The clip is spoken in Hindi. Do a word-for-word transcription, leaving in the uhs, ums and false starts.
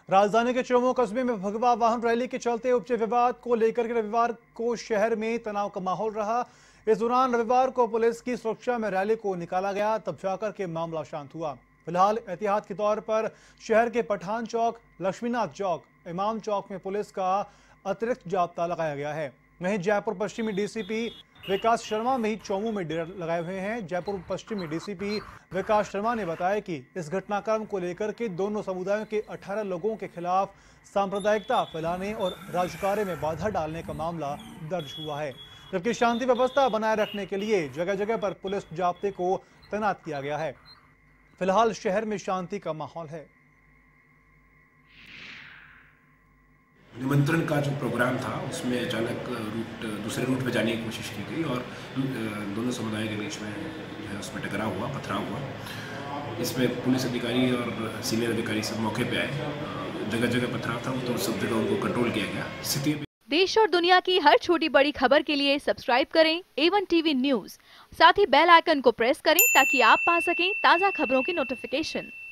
राजधानी के चौमो कस्बे में भगवा वाहन रैली के चलते उपजे विवाद को लेकर के रविवार को शहर में तनाव का माहौल रहा। इस दौरान रविवार को पुलिस की सुरक्षा में रैली को निकाला गया, तब जाकर के मामला शांत हुआ। फिलहाल एहतियात के तौर पर शहर के पठान चौक, लक्ष्मीनाथ चौक, इमाम चौक में पुलिस का अतिरिक्त जाब्ता लगाया गया है। वहीं जयपुर पश्चिमी डीसीपी विकास शर्मा भी चौमू में डेरा लगाए हुए हैं। जयपुर पश्चिमी डीसीपी विकास शर्मा ने बताया कि इस घटनाक्रम को लेकर के दोनों समुदायों के अठारह लोगों के खिलाफ सांप्रदायिकता फैलाने और राजकार्य में बाधा डालने का मामला दर्ज हुआ है, जबकि शांति व्यवस्था बनाए रखने के लिए जगह जगह पर पुलिस जाब्ते को तैनात किया गया है। फिलहाल शहर में शांति का माहौल है। निमंत्रण का जो प्रोग्राम था उसमें अचानक रूट दूसरे रूट पर जाने की कोशिश की गई और दोनों समुदाय के बीच में जो है उसमें टकराव हुआ, पथराव हुआ। इसमें पुलिस अधिकारी और सीनियर अधिकारी सब मौके पे आए। जगह जगह पथराव था तो सब जगह उनको कंट्रोल किया गया। स्थिति देश और दुनिया की हर छोटी बड़ी खबर के लिए सब्सक्राइब करें ए वन टीवी न्यूज़। साथ ही बेल आइकन को प्रेस करें ताकि आप पा सकें ताज़ा खबरों की नोटिफिकेशन।